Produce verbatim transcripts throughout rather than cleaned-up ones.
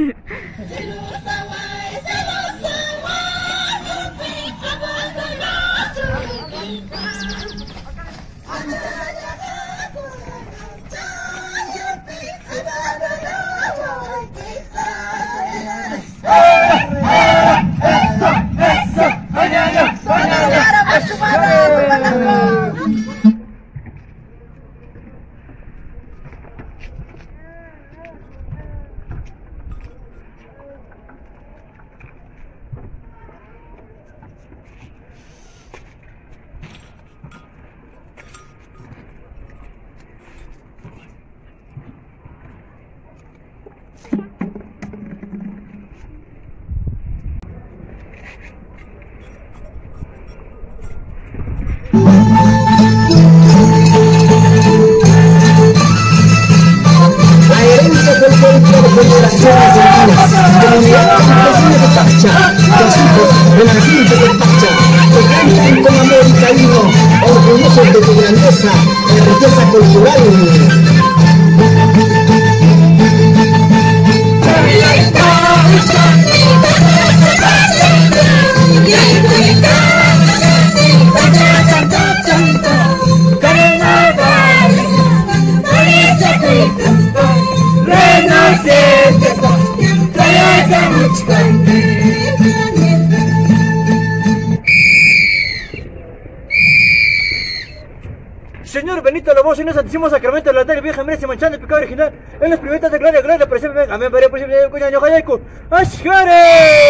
Orgullosos de tu grandeza y riqueza cultural. Señor Benito Lobo, en el Santísimo Sacramento de la Tele Vieja, merece manchando el pecado original en los primeros de gloria, gloria, por siempre, amén, para por siempre, cuñaño, jayaiku, ¡ashare!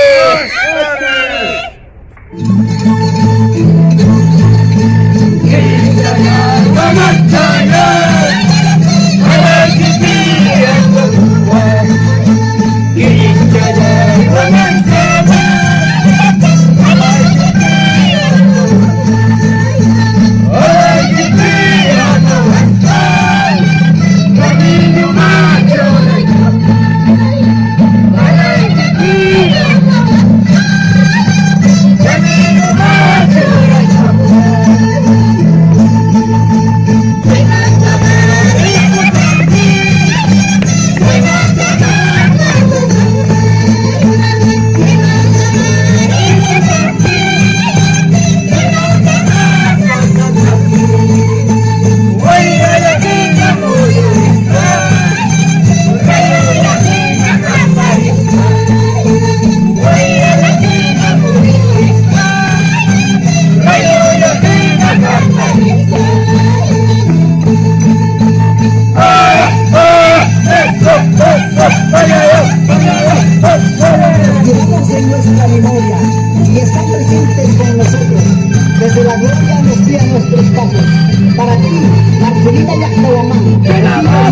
Llevamos en nuestra memoria y están presentes con nosotros. Desde la gloria nos guían nuestros pasos. Para ti, Marcelina Yactahuamán, que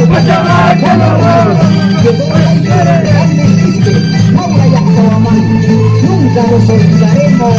toda la historia real existe. Laura Yactahuamán, nunca nos olvidaremos.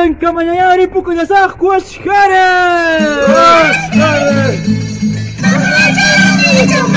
tan kamañayari puku yasaq kuashkare. ¡Kuashkare!